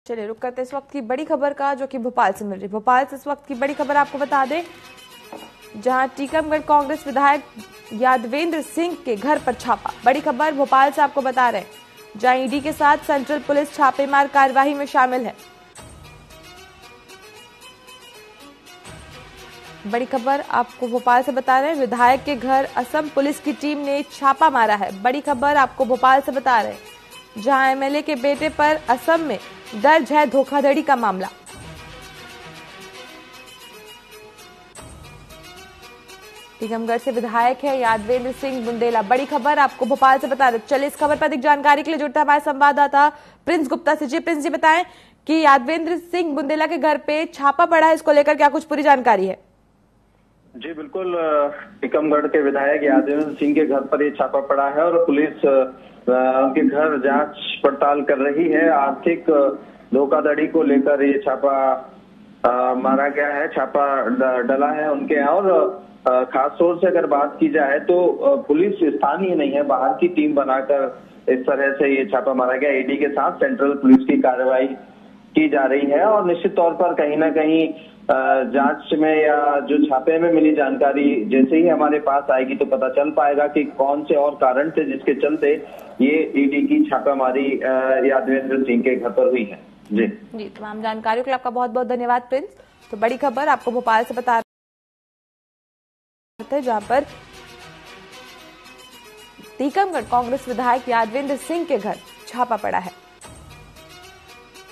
चलिए रुक करते इस वक्त की बड़ी खबर का, जो कि भोपाल से मिल रही। भोपाल से इस वक्त की बड़ी खबर आपको बता दें, जहां टीकमगढ़ कांग्रेस विधायक यादवेंद्र सिंह के घर पर छापा। बड़ी खबर भोपाल से आपको बता रहे हैं, जहां ईडी के साथ सेंट्रल पुलिस छापेमार कार्यवाही में शामिल है। बड़ी खबर आपको भोपाल से बता रहे हैं, विधायक के घर असम पुलिस की टीम ने छापा मारा है। बड़ी खबर आपको भोपाल से बता रहे हैं, जहां एमएलए के बेटे पर असम में दर्ज है धोखाधड़ी का मामला। टीकमगढ़ से विधायक है यादवेंद्र सिंह बुंदेला। बड़ी खबर आपको भोपाल से बता रहे। चलिए इस खबर पर अधिक जानकारी के लिए जुड़ता है हमारे संवाददाता प्रिंस गुप्ता से। जी प्रिंस जी, बताएं कि यादवेंद्र सिंह बुंदेला के घर पे छापा पड़ा है, इसको लेकर क्या कुछ पूरी जानकारी है? जी बिल्कुल, टीकमगढ़ के विधायक यादवेंद्र सिंह के घर पर ये छापा पड़ा है और पुलिस उनके घर जांच पड़ताल कर रही है। आर्थिक धोखाधड़ी को लेकर ये छापा मारा गया है, छापा डला है उनके यहाँ। और खास तौर से अगर बात की जाए तो पुलिस स्थानीय नहीं है, बाहर की टीम बनाकर इस तरह से ये छापा मारा गया। ईडी के साथ सेंट्रल पुलिस की कार्रवाई की जा रही है और निश्चित तौर पर कहीं ना कहीं जांच में या जो छापे में मिली जानकारी जैसे ही हमारे पास आएगी तो पता चल पाएगा कि कौन से और कारण थे जिसके चलते ये ईडी की छापेमारी यादवेंद्र सिंह के घर पर हुई है। जी तमाम जानकारियों के लिए आपका बहुत बहुत धन्यवाद प्रिंस। तो बड़ी खबर आपको भोपाल से बता रहे थे, जहां पर टीकमगढ़ कांग्रेस विधायक यादवेंद्र सिंह के घर छापा पड़ा है।